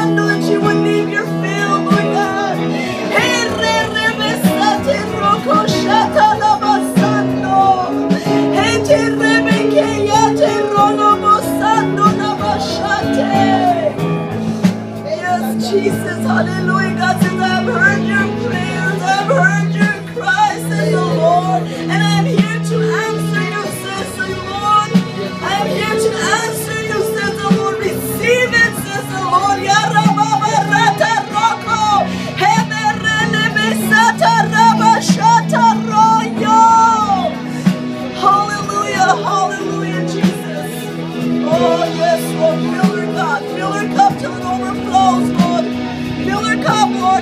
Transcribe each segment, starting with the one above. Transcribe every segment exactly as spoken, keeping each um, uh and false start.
that you would leave your field, Lord God. Yes, Jesus, hallelujah. God says, I've heard your prayers, I've heard your cries, says the Lord, and I'm here to answer you, says the Lord. I am here to answer you, says the Lord. Receive it, says the Lord. Hallelujah, hallelujah, Jesus. Oh, yes, Lord. Fill her, God. Fill her cup till it overflows, Lord. Fill her cup, Lord.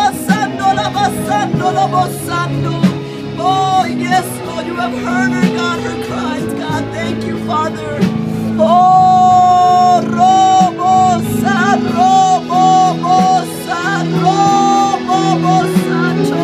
Oh, yes, Lord. You have heard her, God, her cries, God. Thank you, Father. Oh, Robo San, Robo San, Robo Santo.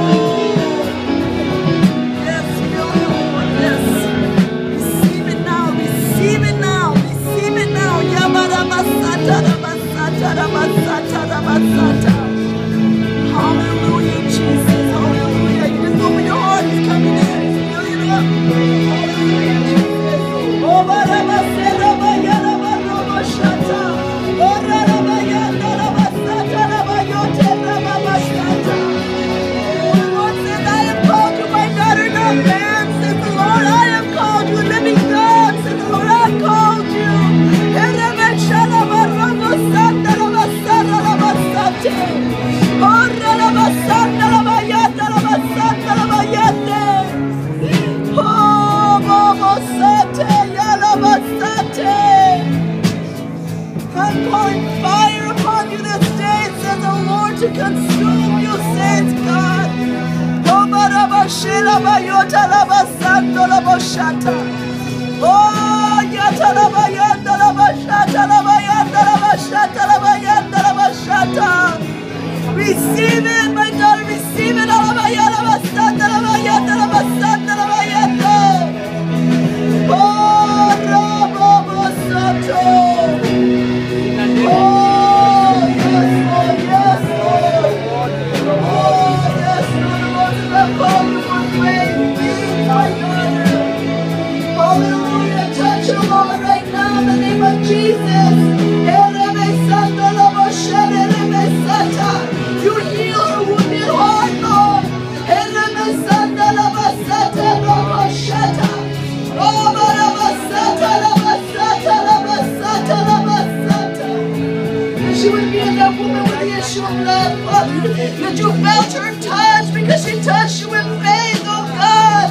Yes, fill her, Lord. Yes. Receive it now. Receive it now. Receive it now. Yabarabasata, Rabasata, Rabasata, Rabasata. Hallelujah, Jesus. Hallelujah. You just open your heart. He's coming in. He's filling it up. Hallelujah, Jesus. Oh, Barabasera, Bayara, Barabashata. Oh, Rabayana, Rabasata, Rabayote, Rababashata. The Lord says, I have called you my daughter, not man, says the Lord. I have called you, living God, says the Lord. I have called you. I'm pouring fire upon you this day, says the Lord, to consume you, says God. Oh, Yatalabayanda Labashata, Labayanda Labashata, Labayanda Labashata. Receive it, my daughter, receive it. Alabayanda Labasata, Labayanda Labasata, Labayanda. Oh, Rabo Sato. Oh, yes, Lord, yes, Lord. Oh, yes, Lord, the Lord is not calling you for great things, my daughter. Hallelujah. Touch her, Lord, right now in the name of Jesus. You heal her wounded heart, Lord. That she would be that woman with the issue of blood, Father. That you felt her touch because she touched you in faith, oh God.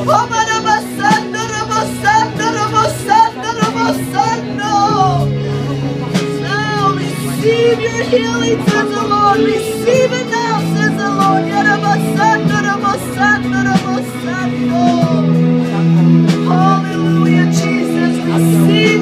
Now receive your healing, says the Lord. Receive it now, says the Lord. Hallelujah, Jesus. Receive